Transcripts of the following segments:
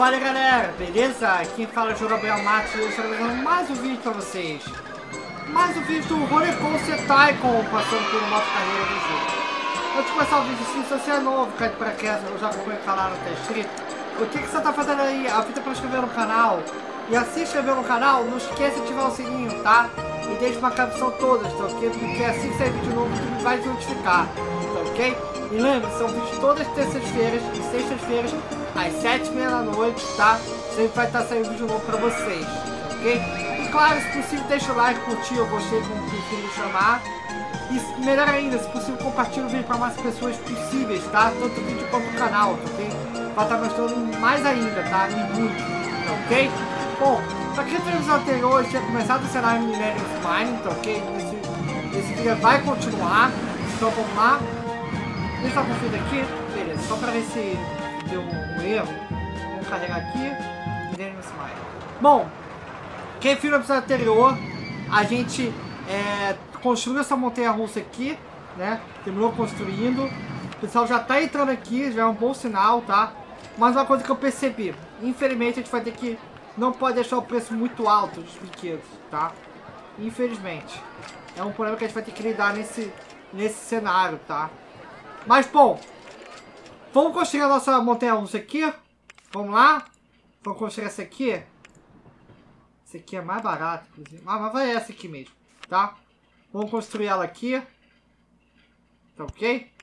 Fala galera, beleza? Quem fala é o Gabriel Matos e eu estou trazendo mais um vídeo pra vocês. Mais um vídeo do Roller Coaster Tycoon, passando por uma moto carreira do jogo. Antes de começar o vídeo, se você é novo, cai de paraquedas, eu já acompanho o canal, não tá inscrito. O que você tá fazendo aí? Aproveita para inscrever no canal. E assim se inscrever no canal, não esqueça de ativar o sininho, tá? E deixe marcar que são todas, tá ok? Porque assim que sair vídeo novo, tudo vai te notificar, tá ok? E lembre, são vídeos todas as terças-feiras e sextas-feiras, às 7h30 da noite, tá? Sempre vai estar saindo vídeo novo pra vocês, ok? E claro, se possível, deixa o like, curtir, eu gostei, como prefiro chamar. E melhor ainda, se possível, compartilha o vídeo para mais pessoas possíveis, tá? Tanto o vídeo quanto o canal, ok? Vai estar gostando mais ainda, tá? E muito, ok? Bom, pra quem fez o vídeo anterior, tinha começado o cenário Millennium Mining, tá ok? Esse vídeo vai continuar, então vamos lá. Deixa eu conferir aqui, beleza, só pra ver se deu um erro. Vamos carregar aqui, Millennium Mining. Bom, quem viu no episódio anterior, a gente construiu essa montanha-russa aqui, né? Terminou construindo. O pessoal já tá entrando aqui, já é um bom sinal, tá? Mas uma coisa que eu percebi, infelizmente a gente vai ter que... Não pode deixar o preço muito alto dos brinquedos, tá? Infelizmente. É um problema que a gente vai ter que lidar nesse cenário, tá? Mas, bom. Vamos construir a nossa montanha-russa aqui. Vamos lá. Vamos construir essa aqui. Essa aqui é mais barata, inclusive. Mas vai essa aqui mesmo, tá? Vamos construir ela aqui. Tá ok?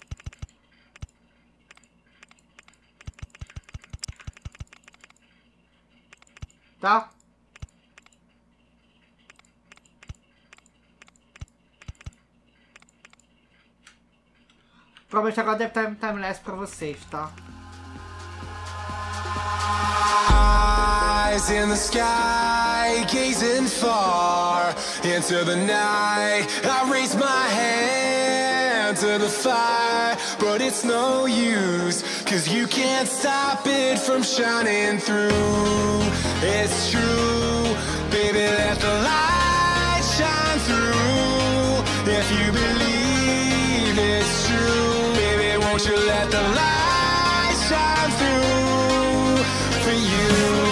Tá? Provavelmente agora deve estar em timelapse pra vocês, tá? Eyes in the sky, gazing far into the night. I raise my hand to the fire, but it's no use, 'cause you can't stop it from shining through. It's true, baby, let the light shine through. If you believe it's true, baby, won't you let the light shine through for you.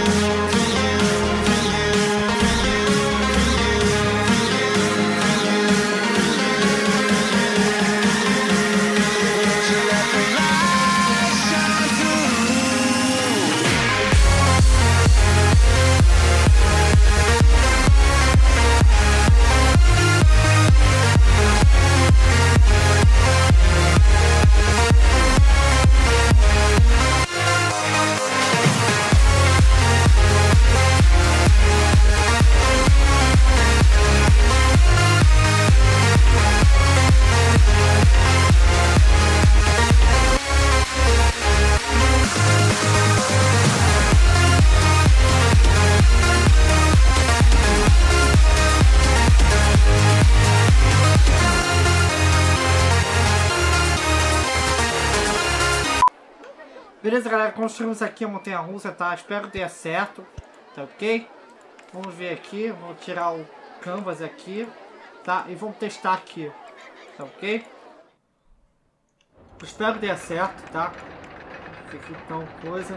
Beleza, galera, construímos aqui a montanha-russa, tá? Espero que dê certo, tá ok? Vamos ver aqui, vou tirar o canvas aqui, tá? E vamos testar aqui, tá ok? Espero que dê certo, tá? Aqui então, coisa.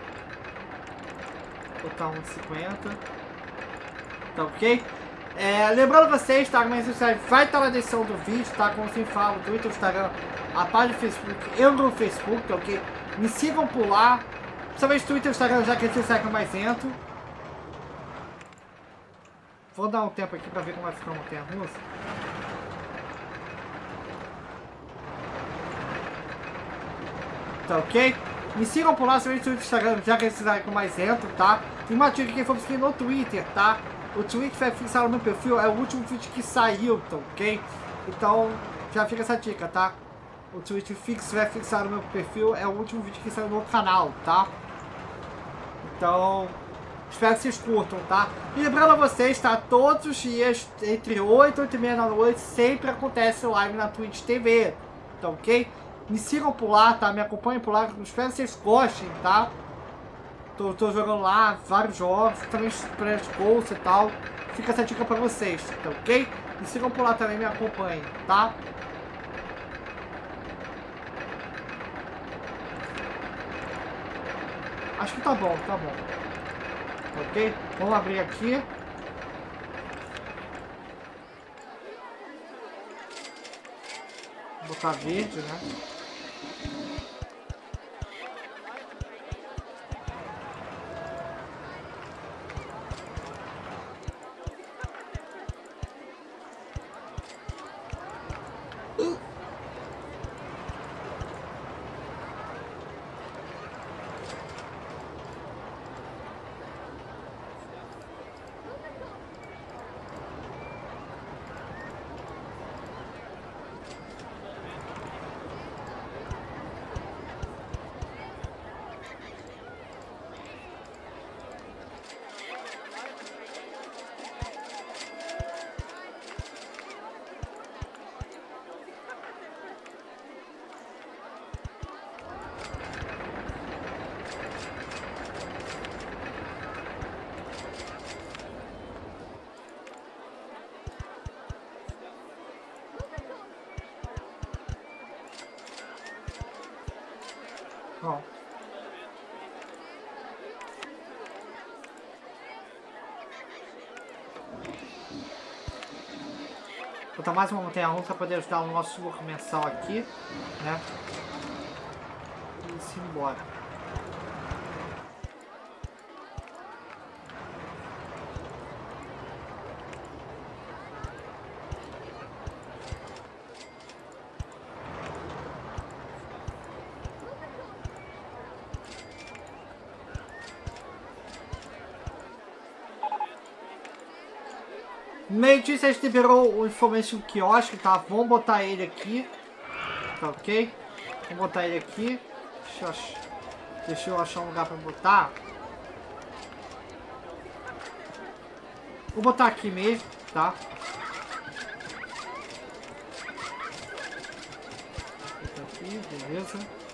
Vou botar 1,50, tá ok? Lembrando vocês, tá? Mas vai estar na descrição do vídeo, tá? Como sempre falo, Twitter, Instagram, a página do Facebook, eu no Facebook, tá ok? Me sigam por lá, principalmente Twitter e Instagram, já que esse segue mais lento. Vou dar um tempo aqui pra ver como vai ficar a montanha-russa. Tá ok? Me sigam por lá, principalmente Twitter e Instagram, já que esse segue mais lento, tá? E uma dica, quem for me seguir no Twitter, tá? O tweet vai fixar no meu perfil, é o último tweet que saiu, tá ok? Então, já fica essa dica, tá? O tweet fixo vai fixar no meu perfil, é o último vídeo que saiu no canal, tá? Então, espero que vocês curtam, tá? E lembrando a vocês, tá? Todos os dias, entre 8 e 8h30 da noite, sempre acontece live na Twitch TV, tá ok? Me sigam por lá, tá? Me acompanhem por lá, espero que vocês gostem, tá? Tô jogando lá vários jogos, também Splash Ghost e tal. Fica essa dica pra vocês, tá ok? Me sigam por lá também, me acompanhem, tá? Acho que tá bom, tá bom. Ok? Vamos abrir aqui. Vou botar verde, né? Bom. Vou botar mais uma montanha-russa para poder ajudar o nosso lucro mensal aqui, né? E se embora. Meio-dia, a gente liberou o Information Kiosk, tá? Vamos botar ele aqui. Tá ok? Vamos botar ele aqui. Deixa eu achar um lugar pra botar. Vou botar aqui mesmo, tá? Aqui, beleza.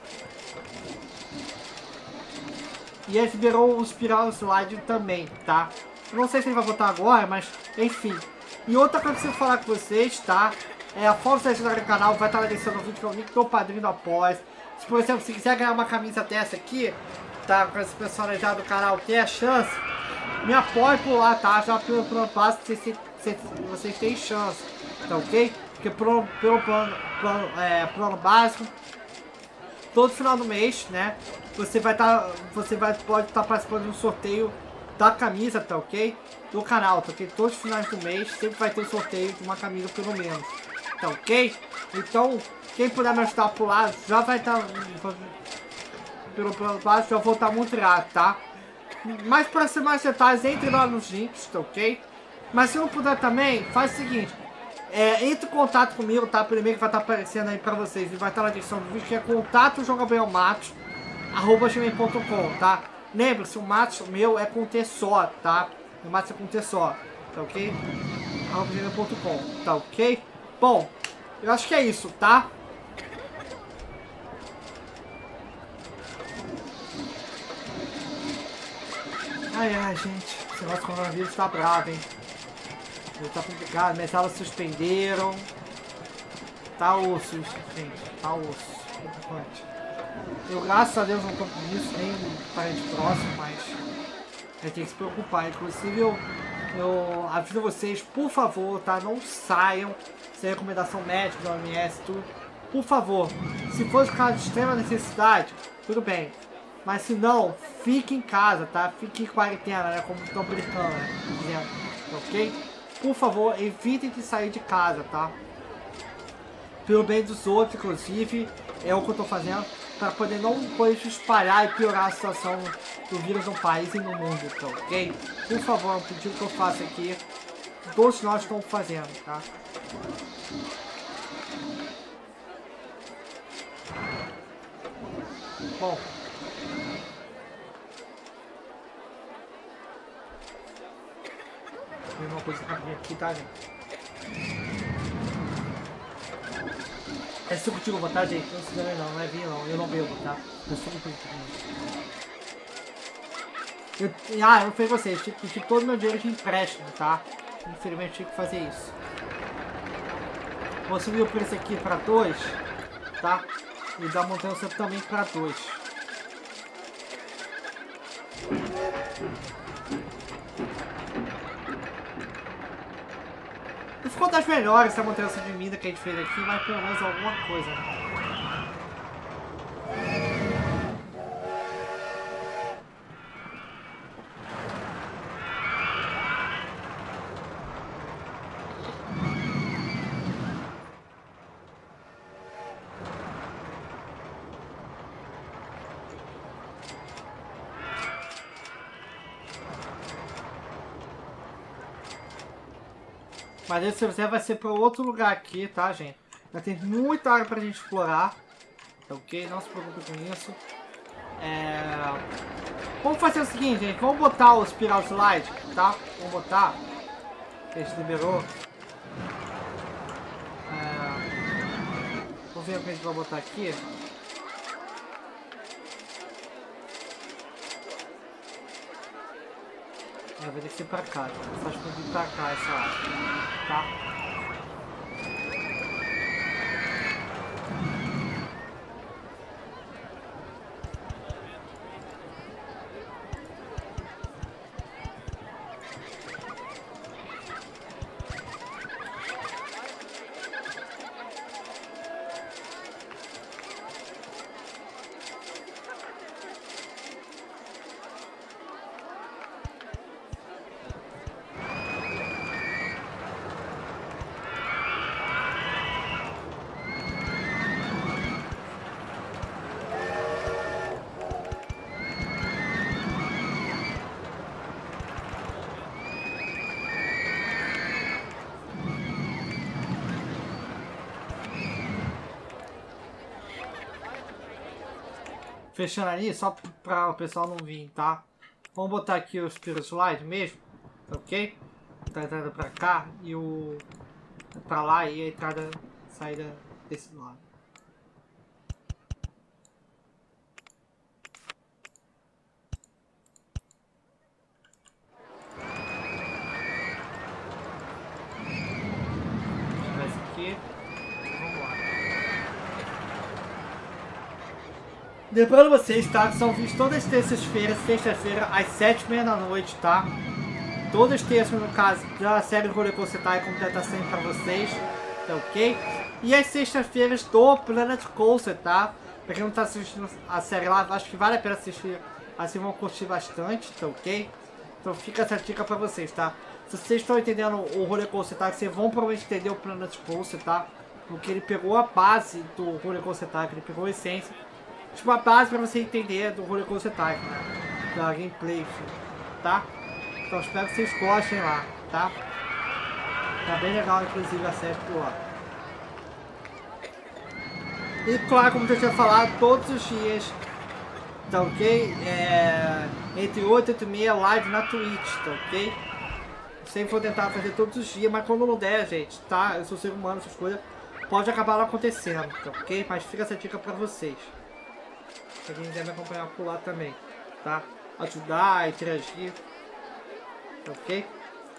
E ele liberou o Spiral Slide também, tá? Eu não sei se ele vai botar agora, mas enfim. E outra coisa que eu preciso falar com vocês, tá? É a foto da do canal, vai estar na descrição do vídeo, que é o link do padrinho do Após. Se, por exemplo, se quiser ganhar uma camisa dessa aqui, tá? Com esse personalizado do canal, ter a chance, me apoie por lá, tá? Já pelo plano básico, vocês têm chance, tá ok? Porque pelo plano básico, todo final do mês, né? Pode estar participando de um sorteio da camisa, tá ok? Do canal, tá ok? Todos os finais do mês sempre vai ter um sorteio de uma camisa pelo menos, tá ok? Então, quem puder me ajudar por lá, já vai estar pelo plano básico, já vou estar muito grato, tá? Mas para ser mais detalhes, entre lá nos links, tá ok? Mas se não puder também, faz o seguinte, entre em contato comigo, tá? Primeiro que vai estar aparecendo aí pra vocês e vai estar na descrição do vídeo, que é contato.jogabelmatos@gmail.com, tá? Lembre-se, o Matos meu é com T só, tá? O Matos é com T só, tá ok? @gmail.com, tá ok? Bom, eu acho que é isso, tá? Ai, gente, esse negócio do coronavírus tá bravo, hein? Tá complicado, minhas aulas suspenderam. Tá osso, gente, tá osso. Preocupante. Eu, graças a Deus, não tô com isso, nem parente próximo, mas a gente tem que se preocupar. Inclusive, eu aviso vocês, por favor, tá? Não saiam sem recomendação médica da OMS, tudo. Por favor, se for de caso de extrema necessidade, tudo bem. Mas se não, fique em casa, tá? Fique em quarentena, né? Como estão brincando, né? Dizendo, ok? Por favor, evitem de sair de casa, tá? Pelo bem dos outros, inclusive, é o que eu tô fazendo, para poder não espalhar e piorar a situação do vírus no país e no mundo, então, ok? Por favor, é um pedido que eu faço aqui, todos nós estamos fazendo, tá? Bom. Tem uma coisa pra abrir aqui, tá, gente? É suco de uva, tá, gente? Não se engane não é vinho não, eu não bebo, tá? É suco de uva. Eu não fiz vocês, tive todo o meu dinheiro de empréstimo, tá? Infelizmente tive que fazer isso. Vou subir o preço aqui pra 2, tá? E da montanha também pra 2. ficou das melhores essa mudança de mina que a gente fez aqui, mas pelo menos alguma coisa, né? Mas esse vai ser para outro lugar aqui, tá, gente? Já tem muita área pra gente explorar. Tá ok? Não se preocupe com isso. Vamos fazer o seguinte, gente. Vamos botar o Spiral Slide, tá? Vamos botar. A gente liberou. Vou ver o que a gente vai botar aqui. Vai ter que ser pra cá. Só acho que eu vim pra cá essa área. Tá? Fechando ali, só para o pessoal não vir, tá? Vamos botar aqui o Spiral Slide mesmo, ok? A entrada para cá e o para lá e a entrada, saída desse lado. Esse aqui. Vamos lá. Lembrando vocês, tá? Que são vídeos todas as terças-feiras, sexta-feira, às 7h30 da noite, tá? Todas as terças, no caso, da série Roller Coaster Tycoon tá saindo pra vocês, tá ok? E as sextas-feiras do Planet Coaster, tá? Pra quem não tá assistindo a série lá, acho que vale a pena assistir, assim vão curtir bastante, tá ok? Então fica essa dica pra vocês, tá? Se vocês estão entendendo o Roller Coaster Tycoon, vocês vão provavelmente entender o Planet Coaster, tá? Porque ele pegou a base do Roller Coaster Tycoon, ele pegou a essência. Tipo, a base pra você entender do Roller Coaster Tycoon, da gameplay, tá? Então espero que vocês gostem lá, tá? Tá bem legal, inclusive, a série por lá. E claro, como eu já tinha falado, todos os dias, tá ok? Entre 8 e 8 e meia live na Twitch, tá ok? Sempre vou tentar fazer todos os dias, mas quando não der, gente, tá? Eu sou ser humano, essas coisas pode acabar não acontecendo, tá ok? Mas fica essa dica pra vocês. Se alguém quiser me acompanhar por lá também, tá? Ajudar, interagir, tá ok?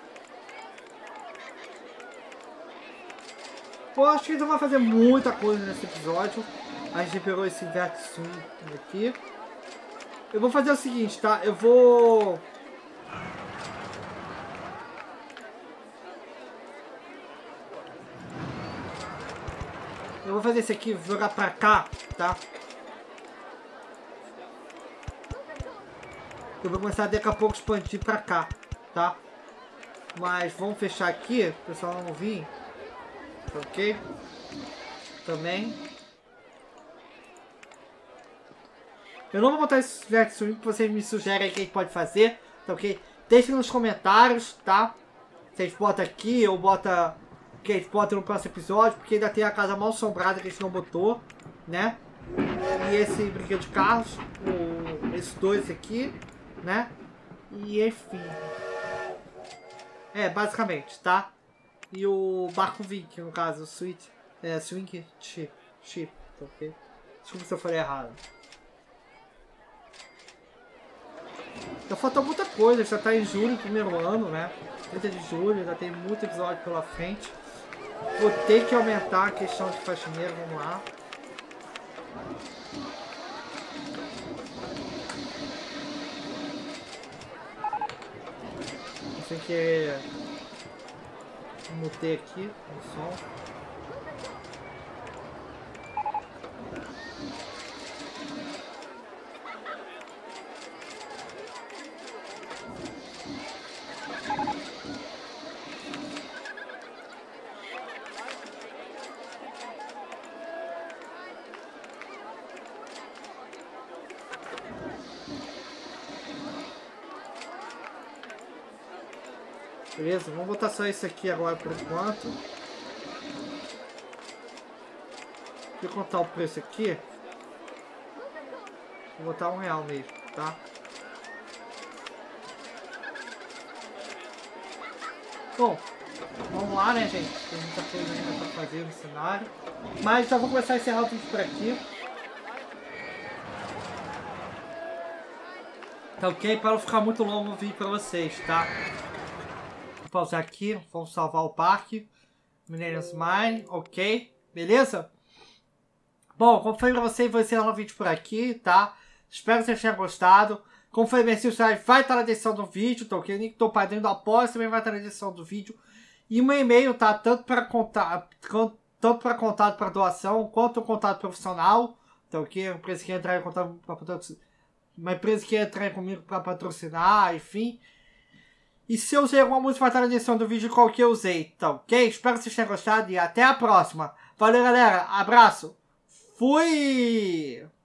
Pô, acho que a gente não vai fazer muita coisa nesse episódio. A gente pegou esse Vertisum aqui. Eu vou fazer o seguinte, tá? Eu vou fazer esse aqui, vou jogar pra cá, tá? Eu vou começar daqui a pouco a expandir pra cá, tá? Mas vamos fechar aqui, o pessoal não vir. Ok? Também. Eu não vou botar esse Vertisum que vocês me sugerem que a gente pode fazer, tá ok? Deixem nos comentários, tá? Se a gente bota aqui ou bota... que a gente bota no próximo episódio, porque ainda tem a casa mal assombrada que a gente não botou, né? E esse brinquedo de carros, esses dois aqui, né? E enfim. Basicamente, tá? E o barco Viking, no caso, o Swing Ship, tá ok? Desculpa se eu falei errado. Já faltou muita coisa, já tá em julho, primeiro ano, né? 30 de julho, já tem muito episódio pela frente. Vou ter que aumentar a questão de faxineiro, vamos lá. Assim que... Mutei aqui o som. Beleza, vamos botar só isso aqui agora por enquanto. Deixa eu contar o preço aqui. Vou botar R$1 mesmo, tá? Bom, vamos lá, né, gente? Tem muita coisa ainda pra fazer no cenário. Mas já vou começar a encerrar o vídeo por aqui. Tá ok? Para não ficar muito longo o vídeo pra vocês, tá? Vou pausar aqui, vamos salvar o parque. Mineiros Mine, ok? Beleza? Bom, como foi pra vocês, vou encerrar o vídeo por aqui, tá? Espero que vocês tenham gostado. Como foi bem, o site vai estar na descrição do vídeo, tá ok? O link do padrinho do Apoia também vai estar na descrição do vídeo. E o meu e-mail, tá? Tanto para contato para doação, quanto o contato profissional, tá ok? Uma empresa que entrar em contato uma empresa que entrar comigo para patrocinar, enfim. E se eu usei alguma música, vai estar na descrição do vídeo qual que eu usei, tá ok? Espero que vocês tenham gostado e até a próxima. Valeu, galera. Abraço. Fui!